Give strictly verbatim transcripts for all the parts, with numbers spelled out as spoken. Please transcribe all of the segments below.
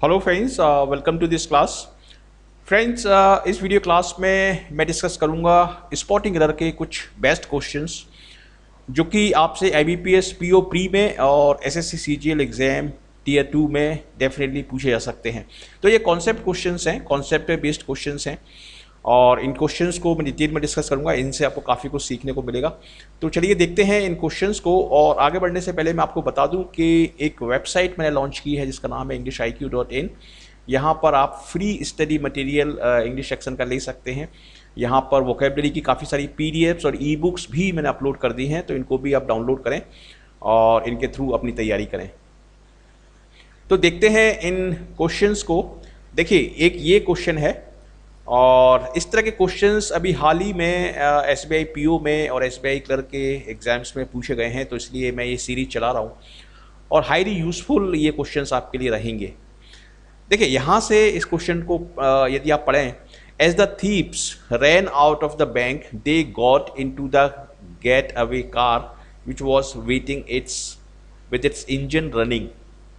Hello friends, welcome to this class. Friends, इस video class में मैं डिस्कस करूंगा स्पॉटिंग एरर के कुछ बेस्ट क्वेश्चंस जो कि आपसे I B P S P O pre में और S S C C G L exam tier two में डेफिनेटली पूछे जा सकते हैं। तो ये कॉन्सेप्ट क्वेश्चंस हैं, कॉन्सेप्ट पे बेस्ड क्वेश्चंस हैं और इन क्वेश्चंस को मैं डिटेल में डिस्कस करूंगा। इनसे आपको काफ़ी कुछ सीखने को मिलेगा। तो चलिए देखते हैं इन क्वेश्चंस को। और आगे बढ़ने से पहले मैं आपको बता दूं कि एक वेबसाइट मैंने लॉन्च की है जिसका नाम है English I Q dot in. यहाँ पर आप free study material English section का ले सकते हैं। यहाँ पर वोकेबलरी की काफ़ी सारी पी डी एफ्स और ई बुक्स भी मैंने अपलोड कर दी हैं, तो इनको भी आप डाउनलोड करें और इनके थ्रू अपनी तैयारी करें। तो देखते हैं इन क्वेश्चंस को। देखिए, एक ये क्वेश्चन है और इस तरह के क्वेश्चंस अभी हाल ही में S B I P O में और एस बी आई क्लर्क के एग्जाम्स में पूछे गए हैं, तो इसलिए मैं ये सीरीज चला रहा हूँ और हाईली यूजफुल ये क्वेश्चंस आपके लिए रहेंगे। देखिए, यहाँ से इस क्वेश्चन को यदि आप पढ़ें, as the thieves ran out of the bank they got into the getaway car which was waiting its with its engine running.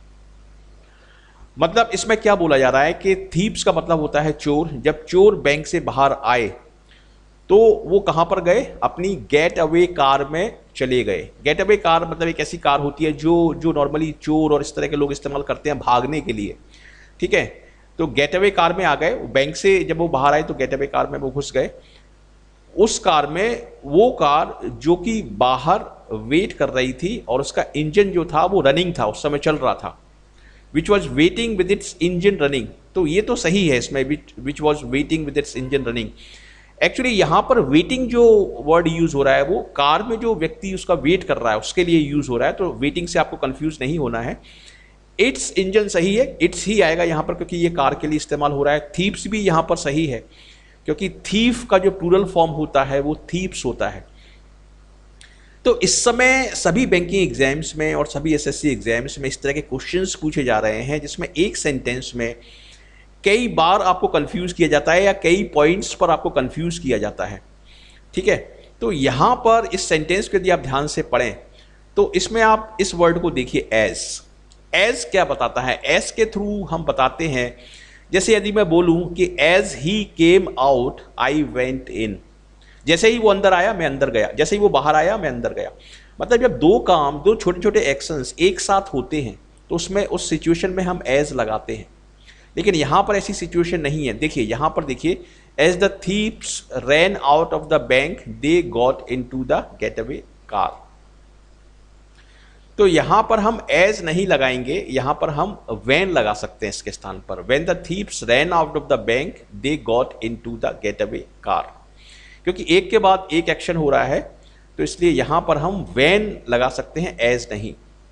मतलब इसमें क्या बोला जा रहा है कि थीव्स का मतलब होता है चोर। जब चोर बैंक से बाहर आए तो वो कहाँ पर गए? अपनी गेट अवे कार में चले गए। गेट अवे कार मतलब एक ऐसी कार होती है जो जो नॉर्मली चोर और इस तरह के लोग इस्तेमाल करते हैं भागने के लिए, ठीक है। तो गेट अवे कार में आ गए, बैंक से जब वो बाहर आए तो गेट अवे कार में वो घुस गए। उस कार में वो कार जो कि बाहर वेट कर रही थी और उसका इंजन जो था वो रनिंग था, उस समय चल रहा था। Which was waiting with its engine running। तो ये तो सही है इसमें, which was waiting with its engine running। Actually यहाँ पर वेटिंग जो वर्ड यूज हो रहा है वो कार में जो व्यक्ति उसका वेट कर रहा है उसके लिए यूज हो रहा है, तो वेटिंग से आपको कंफ्यूज नहीं होना है। इट्स इंजन सही है, इट्स ही आएगा यहाँ पर क्योंकि ये कार के लिए इस्तेमाल हो रहा है। थीव्स भी यहाँ पर सही है क्योंकि थीफ का जो प्लूरल फॉर्म होता है वो थीव्स होता है। तो इस समय सभी बैंकिंग एग्जाम्स में और सभी एस एस सी एग्जाम्स में इस तरह के क्वेश्चंस पूछे जा रहे हैं जिसमें एक सेंटेंस में कई बार आपको कंफ्यूज किया जाता है या कई पॉइंट्स पर आपको कंफ्यूज किया जाता है, ठीक है। तो यहाँ पर इस सेंटेंस को यदि आप ध्यान से पढ़ें तो इसमें आप इस वर्ड को देखिए, एज। एज क्या बताता है? एज के थ्रू हम बताते हैं, जैसे यदि मैं बोलूँ कि as he came out I went in. जैसे ही वो अंदर आया मैं अंदर गया, जैसे ही वो बाहर आया मैं अंदर गया। मतलब जब दो काम, दो छोटे छोटे एक्शंस एक साथ होते हैं तो उसमें उस सिचुएशन में हम एज लगाते हैं। लेकिन यहाँ पर ऐसी सिचुएशन नहीं है। देखिए यहाँ पर देखिए, as the thieves ran out of the bank they got into the getaway car. तो यहाँ पर हम एज नहीं लगाएंगे, यहाँ पर हम व्हेन लगा सकते हैं इसके स्थान पर। When the thieves ran out of the bank they got into the getaway car, क्योंकि एक के बाद एक एक्शन हो रहा है तो इसलिए यहां पर हम व्हेन लगा सकते हैं, एज नहीं,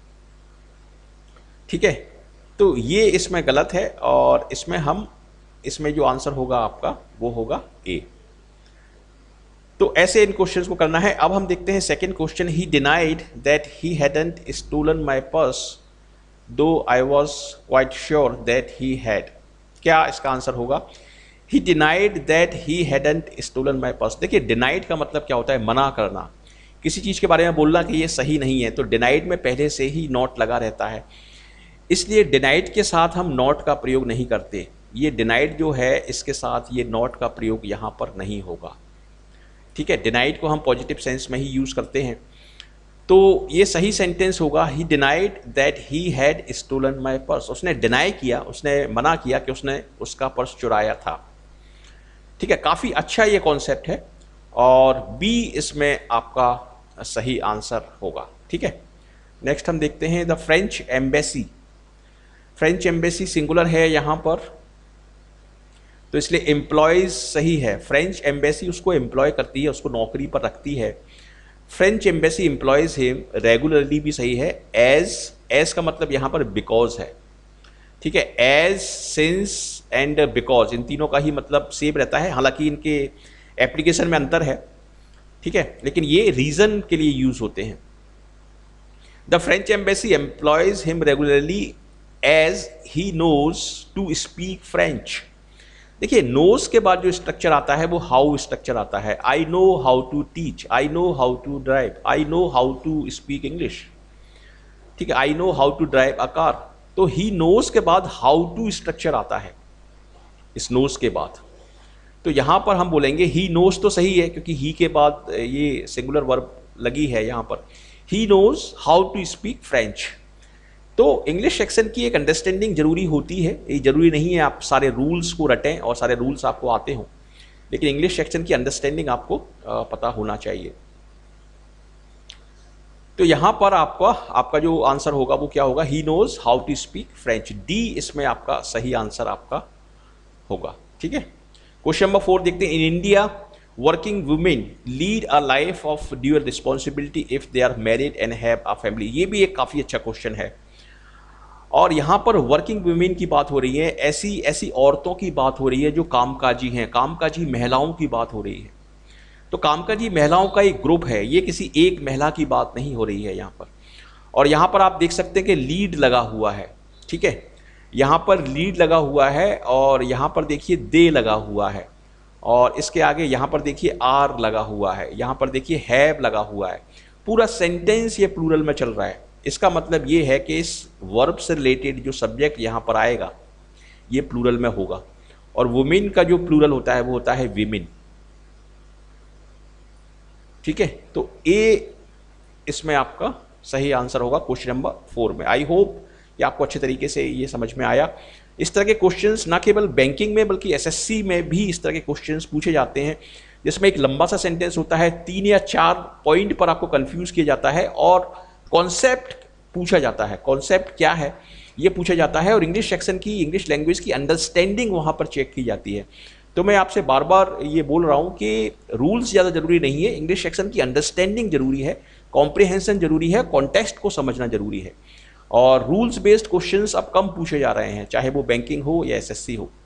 ठीक है। तो ये इसमें गलत है और इसमें हम इसमें जो आंसर होगा आपका वो होगा ए। तो ऐसे इन क्वेश्चंस को करना है। अब हम देखते हैं second question. He denied that he hadn't stolen my purse though I was quite sure that he had. क्या इसका आंसर होगा? He denied that he hadn't stolen my purse। देखिए, डिनाइड का मतलब क्या होता है? मना करना, किसी चीज़ के बारे में बोलना कि ये सही नहीं है। तो डिनाइड में पहले से ही नॉट लगा रहता है, इसलिए डिनाइड के साथ हम नॉट का प्रयोग नहीं करते। ये डिनाइड जो है इसके साथ ये नॉट का प्रयोग यहाँ पर नहीं होगा, ठीक है। डिनाइड को हम पॉजिटिव सेंस में ही यूज़ करते हैं। तो ये सही सेंटेंस होगा, he denied that he had stolen my purse. उसने डिनाई किया, उसने मना किया कि उसने उसका पर्स चुराया था, ठीक है। काफ़ी अच्छा ये कॉन्सेप्ट है और बी इसमें आपका सही आंसर होगा, ठीक है। नेक्स्ट हम देखते हैं the French embassy. French embassy singular है यहाँ पर, तो इसलिए एम्प्लॉयज़ सही है। फ्रेंच एम्बेसी उसको एम्प्लॉय करती है, उसको नौकरी पर रखती है। French embassy employs him regularly भी सही है। एज, एज का मतलब यहाँ पर बिकॉज है, ठीक है। एज, सिंस एंड बिकॉज, इन तीनों का ही मतलब सेम रहता है, हालांकि इनके एप्लीकेशन में अंतर है, ठीक है, लेकिन ये रीजन के लिए यूज होते हैं। The French embassy employs him regularly as he knows to speak French. देखिए, नोज के बाद जो स्ट्रक्चर आता है वो हाउ स्ट्रक्चर आता है। I know how to teach, I know how to drive, I know how to speak English, ठीक है। I know how to drive a car. तो ही नोज के बाद हाउ टू स्ट्रक्चर आता है इस नोज के बाद। तो यहाँ पर हम बोलेंगे ही नोज तो सही है क्योंकि ही के बाद ये सिंगुलर वर्ब लगी है यहाँ पर। He knows how to speak French. तो इंग्लिश सेक्शन की एक अंडरस्टैंडिंग जरूरी होती है, ये जरूरी नहीं है आप सारे रूल्स को रटें और सारे रूल्स आपको आते हों, लेकिन इंग्लिश सेक्शन की अंडरस्टैंडिंग आपको पता होना चाहिए। तो यहाँ पर आपका आपका जो आंसर होगा वो क्या होगा, he knows how to speak French. डी इसमें आपका सही आंसर आपका होगा। ठीक है, क्वेश्चन नंबर फोर देखते हैं। In India working women lead a life of dual responsibility if they are married and have a family. ये भी एक काफ़ी अच्छा क्वेश्चन है और यहाँ पर वर्किंग वुमेन की बात हो रही है, ऐसी ऐसी औरतों की बात हो रही है जो कामकाजी हैं, कामकाजी महिलाओं की बात हो रही है। तो कामकाजी महिलाओं का एक ग्रुप है, ये किसी एक महिला की बात नहीं हो रही है यहाँ पर। और यहाँ पर आप देख सकते हैं कि लीड लगा हुआ है। ठीक है, यहाँ पर लीड लगा हुआ है और यहाँ पर देखिए दे लगा हुआ है और इसके आगे यहाँ पर देखिए आर लगा हुआ है, यहाँ पर देखिए हैव लगा हुआ है। पूरा सेंटेंस ये प्लूरल में चल रहा है। इसका मतलब ये है कि इस वर्ब से रिलेटेड जो सब्जेक्ट यहाँ पर आएगा ये प्लूरल में होगा और वुमेन का जो प्लूरल होता है वो होता है विमेन। ठीक है, तो ए इसमें आपका सही आंसर होगा क्वेश्चन नंबर फोर में। आई होप ये आपको अच्छे तरीके से ये समझ में आया। इस तरह के क्वेश्चंस ना केवल बैंकिंग में बल्कि एसएससी में भी इस तरह के क्वेश्चंस पूछे जाते हैं, जिसमें एक लंबा सा सेंटेंस होता है, तीन या चार पॉइंट पर आपको कंफ्यूज किया जाता है और कॉन्सेप्ट पूछा जाता है। कॉन्सेप्ट क्या है ये पूछा जाता है और इंग्लिश सेक्शन की, इंग्लिश लैंग्वेज की अंडरस्टैंडिंग वहाँ पर चेक की जाती है। तो मैं आपसे बार बार ये बोल रहा हूँ कि रूल्स ज़्यादा जरूरी नहीं है, इंग्लिश सेक्शन की अंडरस्टैंडिंग जरूरी है, कॉम्प्रिहेंशन जरूरी है, कॉन्टेक्स्ट को समझना जरूरी है। और रूल्स बेस्ड क्वेश्चंस अब कम पूछे जा रहे हैं, चाहे वो बैंकिंग हो या एसएससी हो।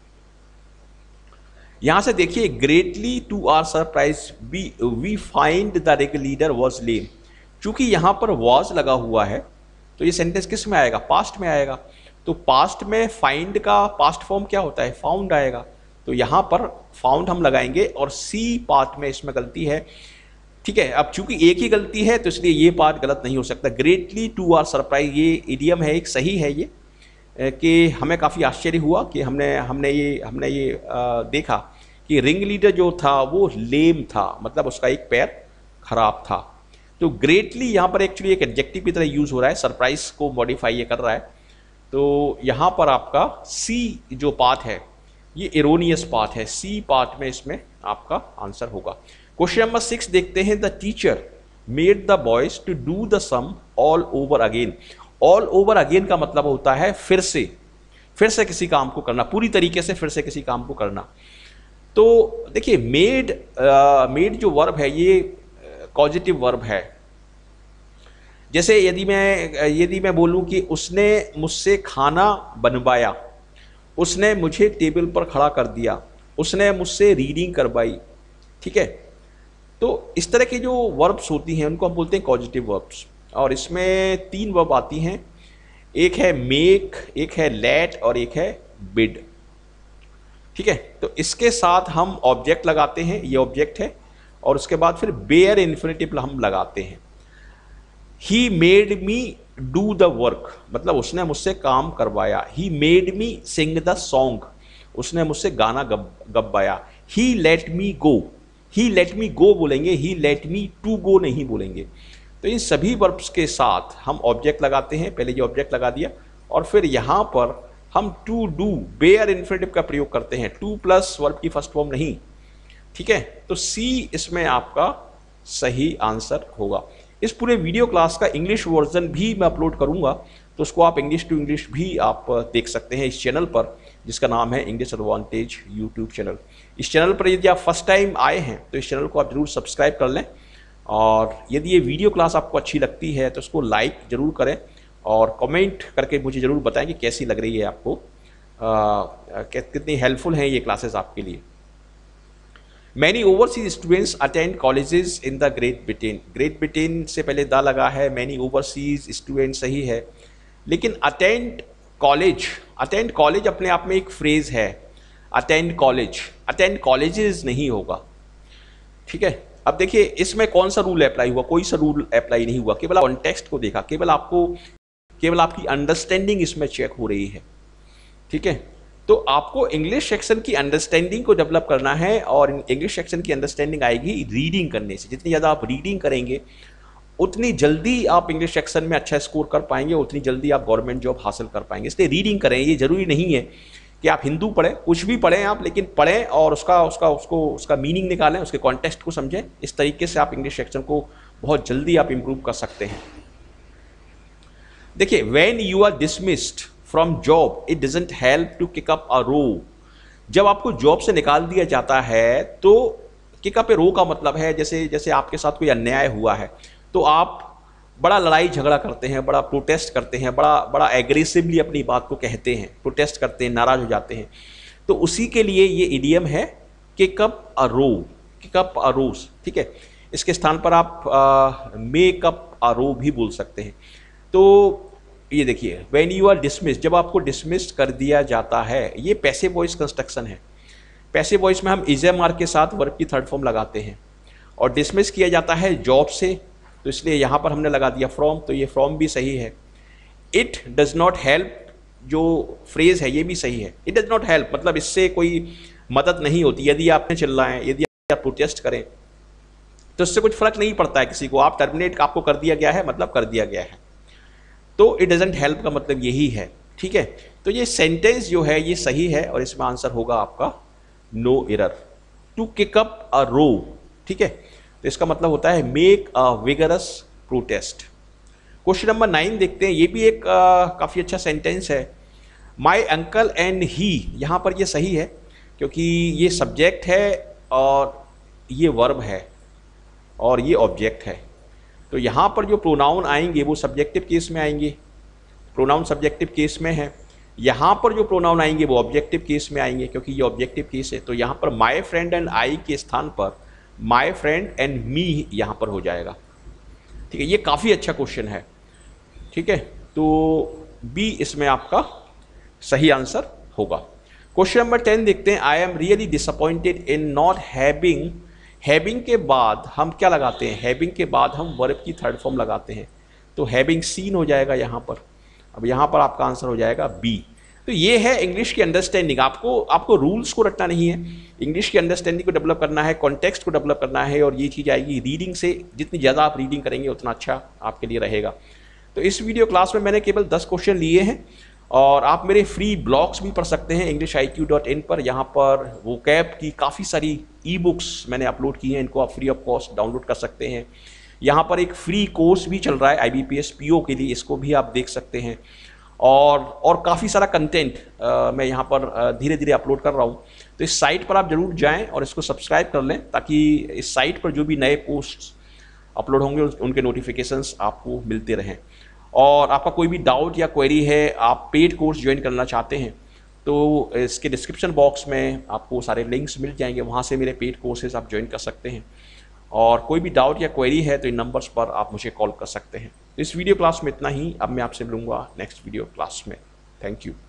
यहां से देखिए, greatly to our surprise we we find the ring leader was lame. चूंकि यहां पर वॉज लगा हुआ है तो ये सेंटेंस किस में आएगा, पास्ट में आएगा। तो पास्ट में फाइंड का पास्ट फॉर्म क्या होता है, फाउंड आएगा। तो यहां पर फाउंड हम लगाएंगे और सी पार्ट में इसमें गलती है। ठीक है, अब चूंकि एक ही गलती है तो इसलिए ये पार्ट गलत नहीं हो सकता। ग्रेटली टू आवर सरप्राइज ये इडियम है, एक सही है ये, कि हमें काफ़ी आश्चर्य हुआ कि हमने हमने ये हमने ये आ, देखा कि रिंग लीडर जो था वो लेम था, मतलब उसका एक पैर खराब था। तो ग्रेटली यहाँ पर एक्चुअली एक एडजेक्टिव की तरह यूज़ हो रहा है, सरप्राइज को मॉडिफाई ये कर रहा है। तो यहाँ पर आपका सी जो पार्ट है ये एरोनियस पार्ट है, सी पार्ट में इसमें आपका आंसर होगा। क्वेश्चन नंबर सिक्स देखते हैं। The teacher made the boys to do the sum all over again. All over again का मतलब होता है फिर से, फिर से किसी काम को करना, पूरी तरीके से फिर से किसी काम को करना। तो देखिए, मेड मेड जो वर्ब है ये पॉजिटिव वर्ब है। जैसे यदि मैं यदि मैं बोलूं कि उसने मुझसे खाना बनवाया, उसने मुझे टेबल पर खड़ा कर दिया, उसने मुझसे रीडिंग करवाई। ठीक है, तो इस तरह की जो वर्ब्स होती हैं उनको हम बोलते हैं पॉजिटिव वर्ब्स। और इसमें तीन वर्ब आती हैं, एक है मेक, एक है लेट और एक है बिड। ठीक है, तो इसके साथ हम ऑब्जेक्ट लगाते हैं, ये ऑब्जेक्ट है, और उसके बाद फिर बेयर इन्फिनिटिव हम लगाते हैं। He made me do the work, मतलब उसने मुझसे काम करवाया। He made me sing the song, उसने मुझसे गाना गब गवाया। ही लेट मी गो, ही लेट मी गो बोलेंगे, ही लेट मी टू गो नहीं बोलेंगे। तो इन सभी वर्ब्स के साथ हम ऑब्जेक्ट लगाते हैं, पहले ये ऑब्जेक्ट लगा दिया और फिर यहाँ पर हम टू डू बेयर इन्फिनिटिव का प्रयोग करते हैं, टू प्लस वर्ब की फर्स्ट फॉर्म नहीं। ठीक है, तो सी इसमें आपका सही आंसर होगा। इस पूरे वीडियो क्लास का इंग्लिश वर्जन भी मैं अपलोड करूंगा, तो उसको आप इंग्लिश टू इंग्लिश भी आप देख सकते हैं इस चैनल पर, जिसका नाम है इंग्लिश एडवांटेज यूट्यूब चैनल। इस चैनल पर यदि आप फर्स्ट टाइम आए हैं तो इस चैनल को आप जरूर सब्सक्राइब कर लें, और यदि ये वीडियो क्लास आपको अच्छी लगती है तो उसको लाइक ज़रूर करें और कमेंट करके मुझे ज़रूर बताएं कि कैसी लग रही है आपको, आ, कितनी हेल्पफुल हैं ये क्लासेस आपके लिए। Many overseas students attend colleges in the Great Britain. Great Britain से पहले द लगा है, मैनी ओवरसीज स्टूडेंट सही है, लेकिन अटेंड कॉलेज, अटेंड कॉलेज अपने आप में एक फ्रेज है, अटेंड कॉलेज, अटेंड कॉलेजेस नहीं होगा। ठीक है, अब देखिए इसमें कौन सा रूल अप्लाई हुआ, कोई सा रूल अप्लाई नहीं हुआ, केवल कॉन्टेक्स्ट को देखा, केवल आपको केवल आपकी अंडरस्टैंडिंग इसमें चेक हो रही है, ठीक है। तो आपको इंग्लिश सेक्शन की अंडरस्टैंडिंग को डेवलप करना है, और इंग्लिश सेक्शन की अंडरस्टैंडिंग आएगी रीडिंग करने से। जितनी ज़्यादा आप रीडिंग करेंगे उतनी जल्दी आप इंग्लिश सेक्शन में अच्छा स्कोर कर पाएंगे, उतनी जल्दी आप गवर्नमेंट जॉब हासिल कर पाएंगे। इसलिए रीडिंग करें। ये जरूरी नहीं है कि आप हिंदू पढ़ें, कुछ भी पढ़ें आप, लेकिन पढ़ें और उसका उसका उसको उसका मीनिंग निकालें, उसके कॉन्टेक्स्ट को समझें। इस तरीके से आप इंग्लिश सेक्शन को बहुत जल्दी आप इंप्रूव कर सकते हैं। देखिए, when you are dismissed from job it doesn't help to kick up a row. जब आपको जॉब से निकाल दिया जाता है तो किक अप ए रो का मतलब है जैसे जैसे आपके साथ कोई अन्याय हुआ है तो आप बड़ा लड़ाई झगड़ा करते हैं, बड़ा प्रोटेस्ट करते हैं, बड़ा बड़ा एग्रेसिवली अपनी बात को कहते हैं, प्रोटेस्ट करते हैं, नाराज हो जाते हैं। तो उसी के लिए ये इडियम है kick up a row, kick up a rows, ठीक है। इसके स्थान पर आप मेक अप अ रो भी बोल सकते हैं। तो ये देखिए, व्हेन यू आर डिसमिस्ड, जब आपको डिसमिस्ड कर दिया जाता है, ये पैसिव वॉइस कंस्ट्रक्शन है। पैसिव वॉइस में हम इज एम आर के साथ वर्ब की थर्ड फॉर्म लगाते हैं, और डिसमिस किया जाता है जॉब से, तो इसलिए यहाँ पर हमने लगा दिया फ्रॉम, तो ये फ्रॉम भी सही है। इट डज नॉट हेल्प जो फ्रेज है ये भी सही है। इट डज नॉट हेल्प मतलब इससे कोई मदद नहीं होती। यदि आपने चिल्लाएं, यदि आप प्रोटेस्ट करें तो इससे कुछ फर्क नहीं पड़ता है किसी को। आप टर्मिनेट आपको कर दिया गया है मतलब कर दिया गया है। तो इट डजंट हेल्प का मतलब यही है, ठीक है। तो ये सेंटेंस जो है ये सही है, और इसमें आंसर होगा आपका no error. To kick up a row, ठीक है, तो इसका मतलब होता है make a vigorous protest. Question number nine देखते हैं। ये भी एक uh, काफ़ी अच्छा सेंटेंस है। माई अंकल एंड ही, यहाँ पर ये सही है क्योंकि ये सब्जेक्ट है और ये वर्ब है और ये ऑब्जेक्ट है। तो यहाँ पर जो प्रोनाउन आएंगे वो सब्जेक्टिव केस में आएंगे, प्रोनाउन सब्जेक्टिव केस में है। यहाँ पर जो प्रोनाउन आएंगे वो ऑब्जेक्टिव केस में आएंगे क्योंकि ये ऑब्जेक्टिव केस है। तो यहाँ पर माई फ्रेंड एंड आई के स्थान पर माई फ्रेंड एंड मी यहाँ पर हो जाएगा, ठीक है। ये काफ़ी अच्छा क्वेश्चन है, ठीक है। तो बी इसमें आपका सही आंसर होगा। क्वेश्चन नंबर टेन देखते हैं। I am really disappointed in not having. Having के बाद हम क्या लगाते हैं? हैविंग के बाद हम वर्ब की थर्ड फॉर्म लगाते हैं, तो हैविंग सीन हो जाएगा यहाँ पर। अब यहाँ पर आपका आंसर हो जाएगा बी। तो ये है इंग्लिश की अंडरस्टैंडिंग। आपको आपको रूल्स को रटना नहीं है, इंग्लिश की अंडरस्टैंडिंग को डेवलप करना है, कॉन्टेक्स्ट को डेवलप करना है, और ये चीज़ आएगी रीडिंग से। जितनी ज़्यादा आप रीडिंग करेंगे उतना अच्छा आपके लिए रहेगा। तो इस वीडियो क्लास में मैंने केवल दस क्वेश्चन लिए हैं, और आप मेरे फ्री ब्लॉग्स भी पढ़ सकते हैं English I Q dot in पर। यहाँ पर वोकैब की काफ़ी सारी ई बुक्स मैंने अपलोड की हैं, इनको आप फ्री ऑफ कॉस्ट डाउनलोड कर सकते हैं। यहाँ पर एक फ्री कोर्स भी चल रहा है I B P S P O के लिए, इसको भी आप देख सकते हैं। और और काफ़ी सारा कंटेंट मैं यहाँ पर धीरे धीरे अपलोड कर रहा हूँ। तो इस साइट पर आप ज़रूर जाएं और इसको सब्सक्राइब कर लें, ताकि इस साइट पर जो भी नए पोस्ट्स अपलोड होंगे उनके नोटिफिकेशंस आपको मिलते रहें। और आपका कोई भी डाउट या क्वेरी है, आप पेड कोर्स ज्वाइन करना चाहते हैं, तो इसके डिस्क्रिप्शन बॉक्स में आपको सारे लिंक्स मिल जाएंगे, वहाँ से मेरे पेड कोर्सेज आप ज्वाइन कर सकते हैं। और कोई भी डाउट या क्वेरी है तो इन नंबर्स पर आप मुझे कॉल कर सकते हैं। तो इस वीडियो क्लास में इतना ही। अब मैं आपसे मिलूंगा नेक्स्ट वीडियो क्लास में। Thank you.